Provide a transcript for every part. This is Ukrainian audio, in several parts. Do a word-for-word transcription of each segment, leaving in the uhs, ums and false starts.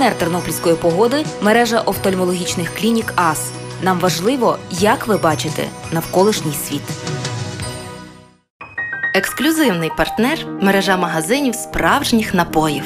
Партнер тернопільської погоди – мережа офтальмологічних клінік АС. Нам важливо, як ви бачите навколишній світ. Ексклюзивний партнер – мережа магазинів справжніх напоїв.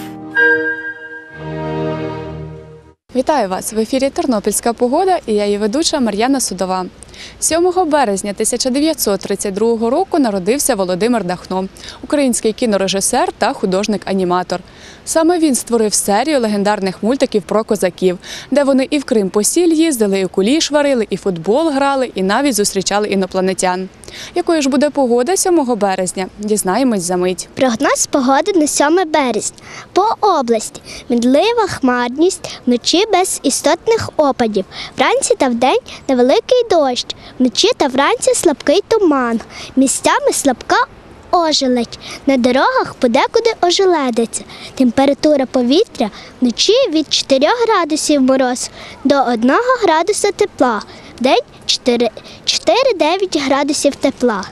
Вітаю вас! В ефірі «Тернопільська погода» і я її ведуча Мар'яна Судова. сьомого березня тисяча дев'ятсот тридцять другого року народився Володимир Дахно, український кінорежисер та художник-аніматор. Саме він створив серію легендарних мультиків про козаків, де вони і в Крим-Посіль їздили, і куліш варили, і футбол грали, і навіть зустрічали інопланетян. Якою ж буде погода сьомого березня? Дізнаємось за мить. Прогноз погоди на сьоме березня. По області мінлива хмарність, вночі без істотних опадів. Вранці та вдень невеликий дощ, вночі та вранці слабкий туман. Місцями слабка ожеледь. На дорогах подекуди ожеледиться. Температура повітря вночі від чотирьох градусів мороз до одного градуса тепла. Вдень чотири-дев'ять градусів тепла.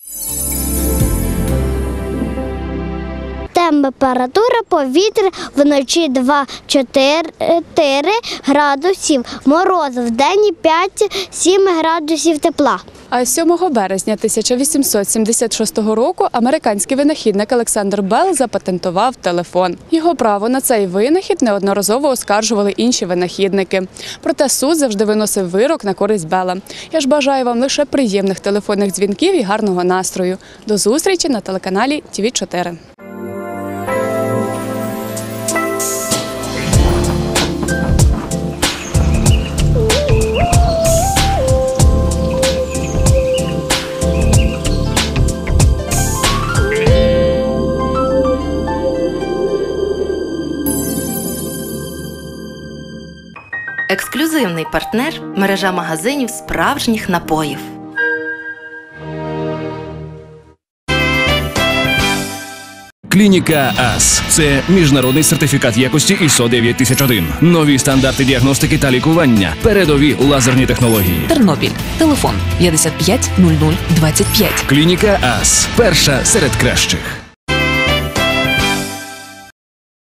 Температура повітря вночі два-чотири градусів морозу, вдень п'ять-сім градусів тепла. А сьомого березня тисяча вісімсот сімдесят шостого року американський винахідник Олександр Белл запатентував телефон. Його право на цей винахід неодноразово оскаржували інші винахідники. Проте суд завжди виносив вирок на користь Белла. Я ж бажаю вам лише приємних телефонних дзвінків і гарного настрою. До зустрічі на телеканалі Ті Ві чотири. Ексклюзивний партнер – мережа магазинів справжніх напоїв. Клініка АС – це міжнародний сертифікат якості ай ес о дев'ять тисяч один. Нові стандарти діагностики та лікування. Передові лазерні технології. Тернопіль. Телефон п'ятдесят п'ять нуль нуль двадцять п'ять. Клініка АС – перша серед кращих.